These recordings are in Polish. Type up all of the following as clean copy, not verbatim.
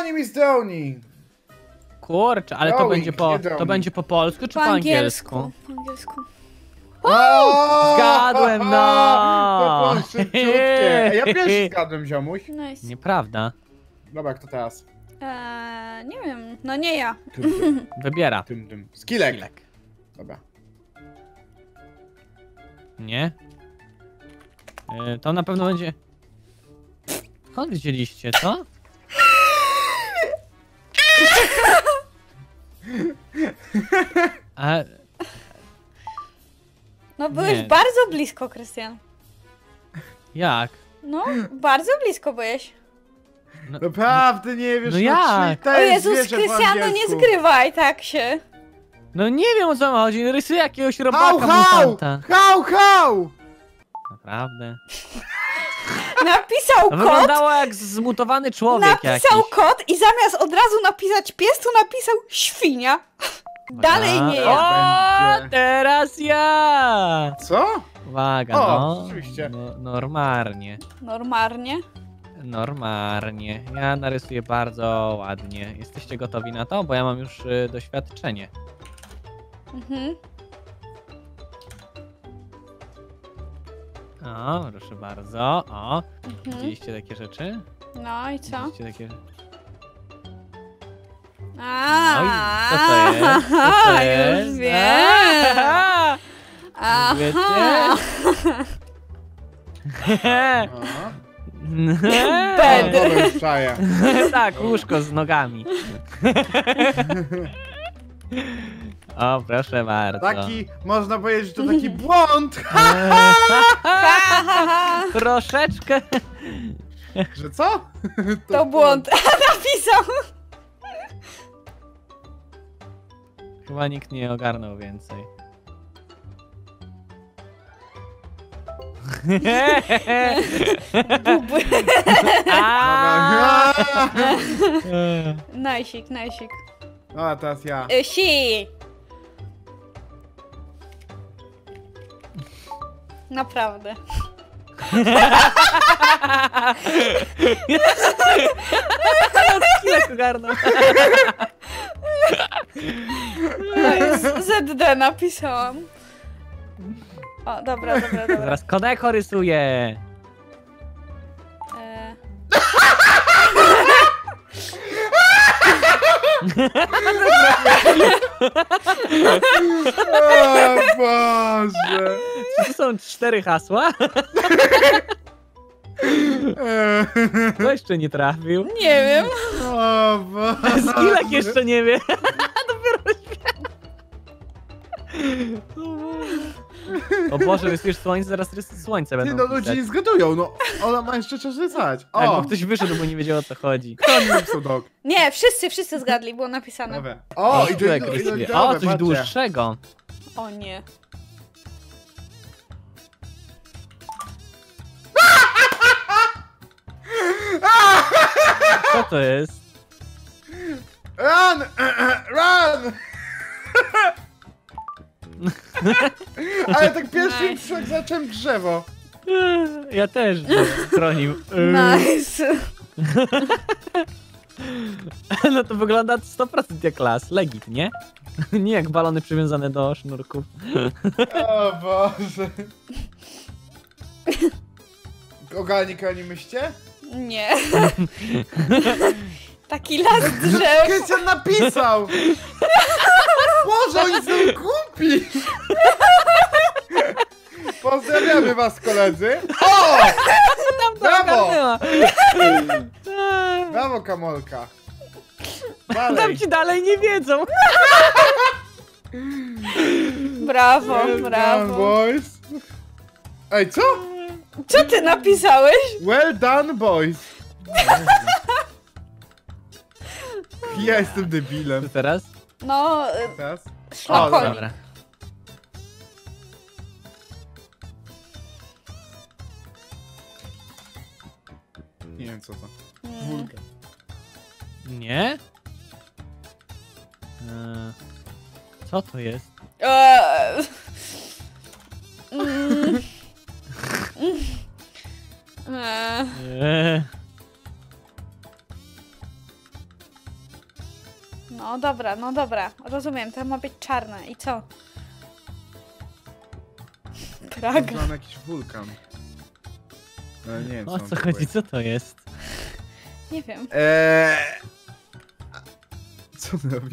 Broni mi z Doni! Kurczę, ale to Drawing, będzie po, nie to drawing. będzie po polsku czy po angielsku? Po angielsku. Zgadłem, no! To było szybciutkie. Ja pierwszy zgadłem, ziomuś. Nice. Nieprawda. Dobra, kto teraz? Nie wiem, no nie ja. Wybiera. Skilek. Skilek. Dobra. Nie? To na pewno będzie... Skąd widzieliście to? A, No byłeś Nie. bardzo blisko, Krystian. jak? No, bardzo blisko byłeś. Naprawdę nie wiesz, No jak? to O jest Jezus, zwierzę po Krystian, no nie angielsku. zgrywaj tak się. No nie wiem o co chodzi, rysuję jakiegoś Hał, robaka hał! mutanta. Hał, hał! Naprawdę? Napisał No kot, wyglądało jak zmutowany człowiek napisał jakiś. kot i zamiast od razu napisać pies, to napisał świnia. Dalej nie ja. O, Będzie. teraz ja! Co? Uwaga, O, no. rzeczywiście. No, normalnie. Normalnie. Normalnie. Ja narysuję bardzo ładnie. Jesteście gotowi na to? Bo ja mam już doświadczenie. Mhm. O, proszę bardzo. O, Mhm. widzieliście takie rzeczy? No i co? Widzieliście takie... A, No i co to jest? Co to jest? już wiem. Aha! Wiecie? O. Bed. Dobra, już czaję. Tak, łóżko z nogami. O, proszę bardzo. Taki, można powiedzieć, że to taki błąd. Troszeczkę. Że co? To błąd. Napisał. Chyba nikt nie ogarnął więcej. Dobra. Najsik, najsik. No, a teraz ja. Si. Naprawdę. Jak ogarnął? ZD napisałam. O, dobra, dobra, dobra. Zaraz Koneko rysuje. E, O Boże. Czy to są 4 hasła? Kto jeszcze nie trafił? nie wiem. O Boże. Skilek jeszcze nie wie. O Boże, rysujesz słońce, zaraz słońce Ty, będą no ludzie pisać. nie zgadują, no. Ona ma jeszcze czas rysać. Tak, bo O, ktoś wyszedł, bo nie wiedział o co chodzi. kto mi napisał dog? Nie, wszyscy zgadli, było napisane. Dobra. O, i Skilek to rysuje. O, coś dłuższego. O nie. Co to jest? Run! Run! Ale tak pierwszy Nice. szok zacząłem drzewo. Ja też chronił. Nice. No to wygląda 100% jak las. Legit, nie? Nie jak balony przywiązane do sznurków. O Boże. Ogalnik oni myślcie? Nie. Taki las drzew. Krystian napisał! Boże, oni są głupi! Pozdrawiamy was, koledzy. O! Brawo! Ogarnęła. Brawo, Kamolka. Tam Dalej. ci dalej nie wiedzą. Brawo, Well done, brawo. boys. Ej, co? Co ty napisałeś? Well done, boys. Ja jestem debilem. Co teraz? No, Teraz? szlakonik. Dobra. Nie wiem co to. Mm. Wulkan. Nie? Co to jest? Mm. Mm. Eee, No dobra, no dobra. Rozumiem, to ma być czarne. I co? Praga. Mam jakiś wulkan. Ale nie wiem, O mam co tu chodzi? powiedzieć. Co to jest? Nie wiem. Co on robi?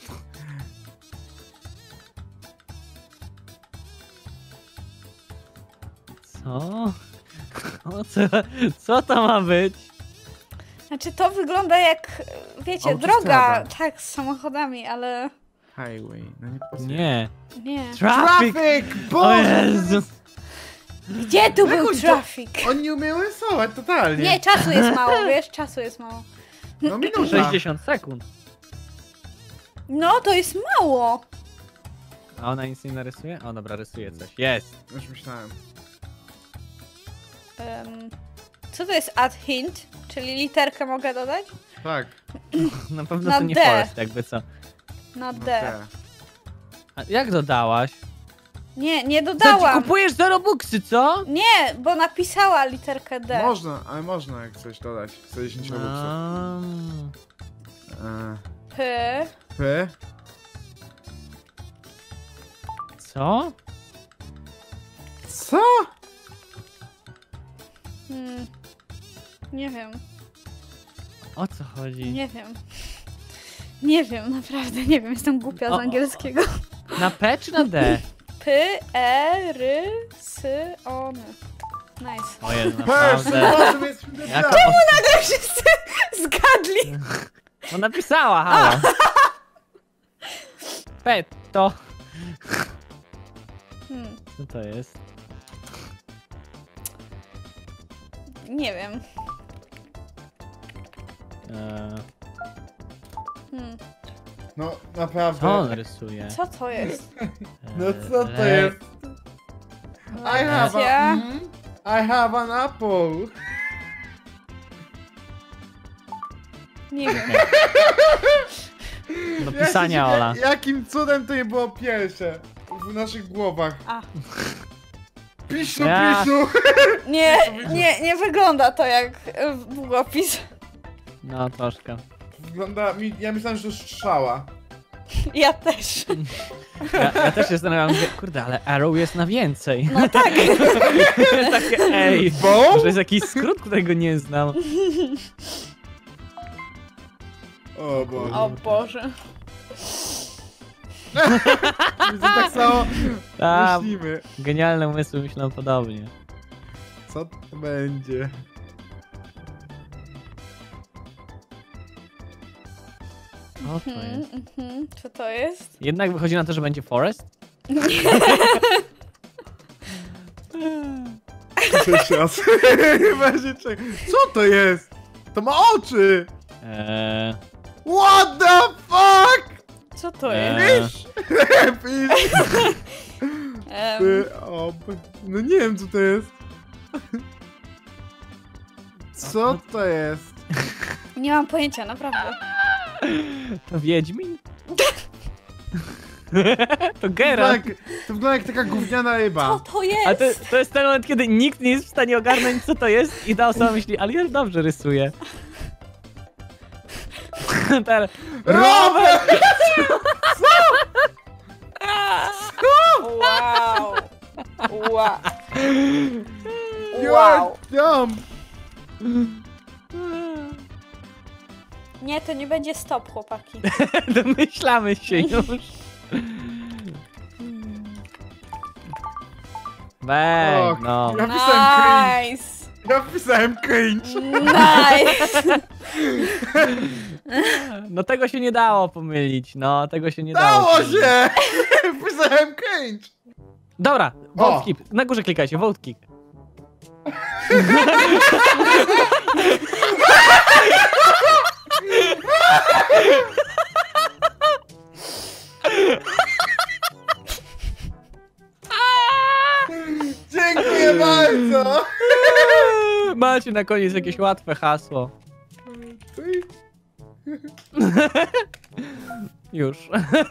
Co? O co to ma być? Znaczy to wygląda jak, wiecie, Autostrada. droga. Tak, z samochodami, ale... Highway. No nie pasuje. Nie. Nie. Traffic! Traffic! O Boże! Jezu! Gdzie tu Jak był oni to- traffic? On nie umie rysować totalnie. Nie, czasu jest mało, wiesz? Czasu jest mało. No minuta. 60 sekund. No, to jest mało. A ona nic nie narysuje? O dobra, rysuje coś. Jest! Już myślałem. Co to jest add hint? Czyli literkę mogę dodać? Tak. Na pewno Na to nie D. Forest, jakby co. Na No D. te. A jak dodałaś? Nie Co, ty dodałam. kupujesz za Robuxy, co? Nie, bo napisała literkę D. Można, ale można jak coś dodać. 110 robuxów. P. P. Co? Co? Nie wiem, O co chodzi? nie wiem. Nie wiem, naprawdę nie wiem, jestem głupia z O. angielskiego. Na P czy na D? P, E, R, S, O, N. Nice. O Jezu, Persy, naprawdę. razem jesteśmy Jaka debilami. Nagle wszyscy zgadli. No napisała, halo. Petto. Co to jest? Nie wiem. No Co on naprawdę. rysuje? Co to jest? No co to jest? I have a... Ja? I have an apple. Nie wiem. Do Ja się pisania, dziwię, Ola. Jakim cudem to nie było pierwsze w naszych głowach. A. Pisiu, Ja. pisiu. Nie wygląda to jak długopis. No, troszkę. Wygląda mi... Ja myślałem, że to strzała. Ja też. Ja też się zastanawiam, mówię, kurde, ale Arrow jest na więcej. No tak. Takie, ej, Bo? może jest jakiś skrót, którego nie znam. O Boże. O Boże. My tak samo A, myślimy. genialne umysły myślą podobnie. Co to będzie? O, to jest. Co to jest? Jednak wychodzi na to, że będzie Forest? Jeszcze raz. Będzie czek- Co to jest? To ma oczy! What the fuck? Co to Eee. jest? Fish. No nie wiem co to jest. Co to jest? Nie mam pojęcia, naprawdę. To Wiedźmin? To Geralt. Tak, to wygląda jak taka gówniana Co ryba. to A to, jest? to jest ten moment, kiedy nikt nie jest w stanie ogarnąć, co to jest i ta osoba myśli, ale ja dobrze rysuję. Teraz, Robert! Wow. Wow. You're Wow. dumb! Nie, to nie będzie stop, chłopaki. domyślamy się już. Bang, no. Ja pisałem cringe. Nice. Ja pisałem cringe. Nice. No tego się nie dało pomylić, no tego się nie dało. Dało pomylić. się! Pisałem cringe. Dobra, O. vote keep. Na górze klikajcie, vote keep. Dziękuję bardzo. Macie na koniec jakieś łatwe hasło. Już.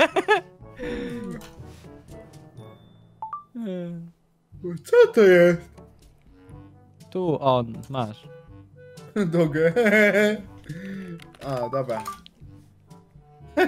Co to jest? Tu on, masz. Dogę. A, dobra.